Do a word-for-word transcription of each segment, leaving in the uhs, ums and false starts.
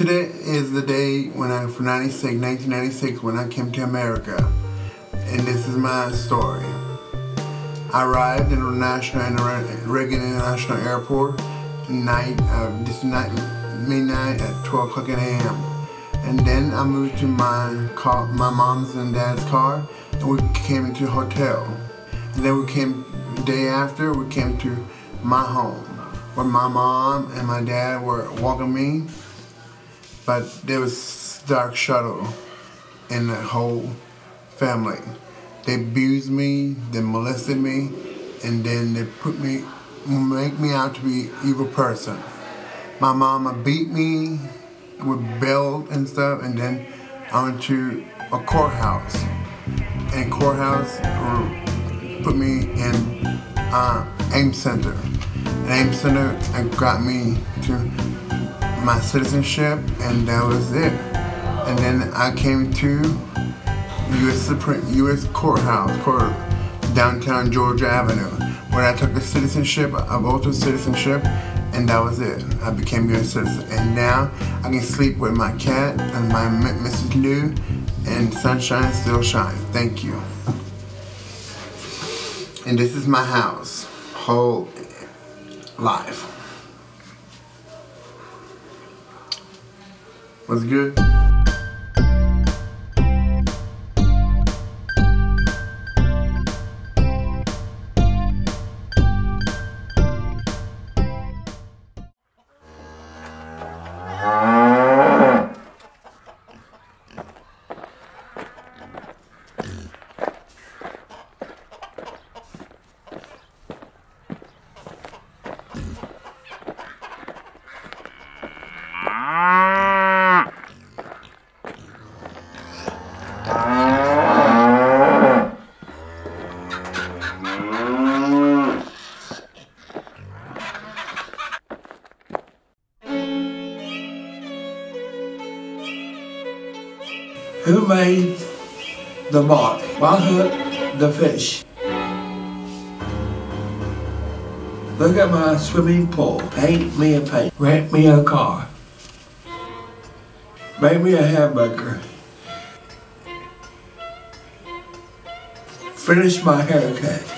Today is the day when I, for ninety-six, nineteen ninety-six, when I came to America. And this is my story. I arrived in National Reagan International Airport night, uh, this night, midnight at twelve o'clock a m And then I moved to my car, my mom's and dad's car, and we came into a hotel. And then we came, the day after, we came to my home, where my mom and my dad were welcoming me. But there was dark shadow in the whole family. They abused me, they molested me, and then they put me, make me out to be an evil person. My mama beat me with belt and stuff, and then I went to a courthouse. And courthouse put me in uh, AIM Center. And AIM Center got me to my citizenship, and that was it. And then I came to U S Supreme U S Courthouse, court, downtown Georgia Avenue, where I took the citizenship, I voted citizenship, and that was it. I became U S citizen, and now I can sleep with my cat and my Missus Lou, and sunshine still shines. Thank you. And this is my house, whole life. Was good? Who made the mark? What hooked the fish? Look at my swimming pool. Paint me a paint. Rent me a car. Make me a hamburger. Finish my haircut.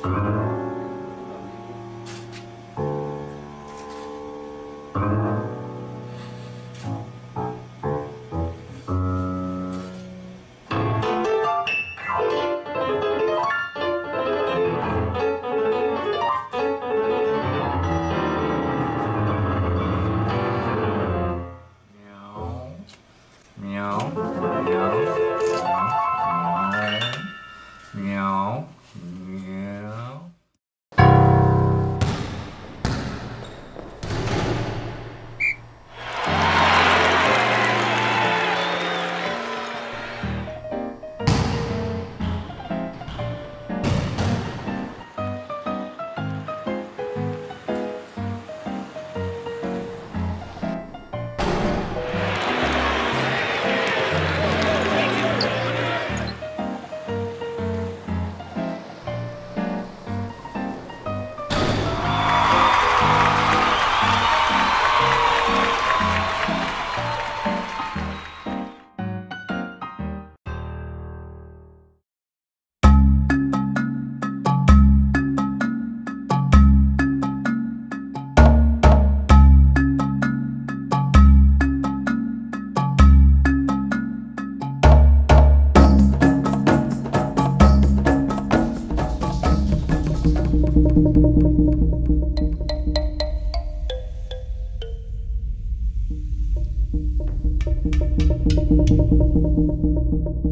Thank you.